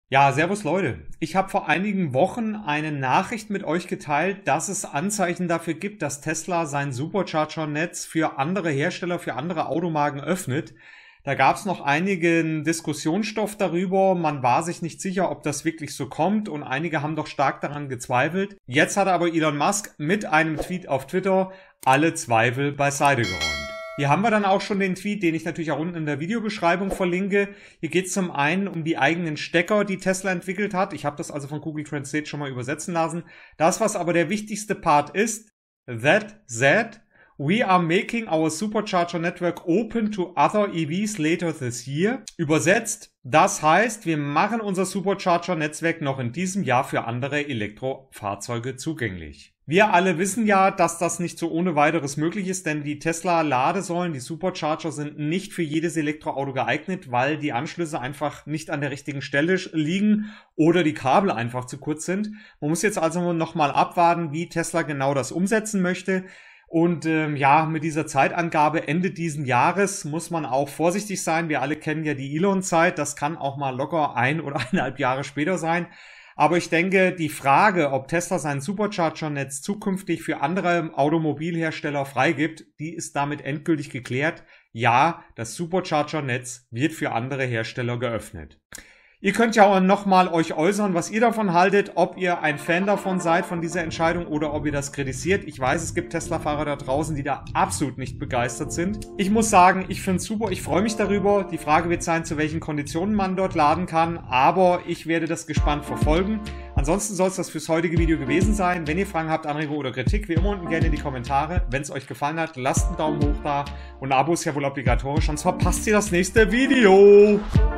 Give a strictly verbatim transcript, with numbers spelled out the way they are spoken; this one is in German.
Ja, servus Leute. Ich habe vor einigen Wochen eine Nachricht mit euch geteilt, dass es Anzeichen dafür gibt, dass Tesla sein Supercharger-Netz für andere Hersteller, für andere Automarken öffnet. Da gab es noch einigen Diskussionsstoff darüber. Man war sich nicht sicher, ob das wirklich so kommt und einige haben doch stark daran gezweifelt. Jetzt hat aber Elon Musk mit einem Tweet auf Twitter alle Zweifel beiseite geräumt. Hier haben wir dann auch schon den Tweet, den ich natürlich auch unten in der Videobeschreibung verlinke. Hier geht es zum einen um die eigenen Stecker, die Tesla entwickelt hat. Ich habe das also von Google Translate schon mal übersetzen lassen. Das, was aber der wichtigste Part ist, that said, we are making our supercharger network open to other E Vs later this year. Übersetzt, das heißt, wir machen unser Supercharger-Netzwerk noch in diesem Jahr für andere Elektrofahrzeuge zugänglich. Wir alle wissen ja, dass das nicht so ohne weiteres möglich ist, denn die Tesla-Ladesäulen, die Supercharger sind nicht für jedes Elektroauto geeignet, weil die Anschlüsse einfach nicht an der richtigen Stelle liegen oder die Kabel einfach zu kurz sind. Man muss jetzt also nochmal abwarten, wie Tesla genau das umsetzen möchte. Und ähm, ja, mit dieser Zeitangabe Ende diesen Jahres muss man auch vorsichtig sein. Wir alle kennen ja die Elon-Zeit. Das kann auch mal locker ein oder eineinhalb Jahre später sein. Aber ich denke, die Frage, ob Tesla sein Supercharger-Netz zukünftig für andere Automobilhersteller freigibt, die ist damit endgültig geklärt. Ja, das Supercharger-Netz wird für andere Hersteller geöffnet. Ihr könnt ja auch nochmal euch äußern, was ihr davon haltet, ob ihr ein Fan davon seid, von dieser Entscheidung, oder ob ihr das kritisiert. Ich weiß, es gibt Tesla-Fahrer da draußen, die da absolut nicht begeistert sind. Ich muss sagen, ich finde es super, ich freue mich darüber. Die Frage wird sein, zu welchen Konditionen man dort laden kann, aber ich werde das gespannt verfolgen. Ansonsten soll es das fürs heutige Video gewesen sein. Wenn ihr Fragen habt, Anregungen oder Kritik, wie immer unten gerne in die Kommentare. Wenn es euch gefallen hat, lasst einen Daumen hoch da und ein Abo ist ja wohl obligatorisch, sonst verpasst ihr das nächste Video.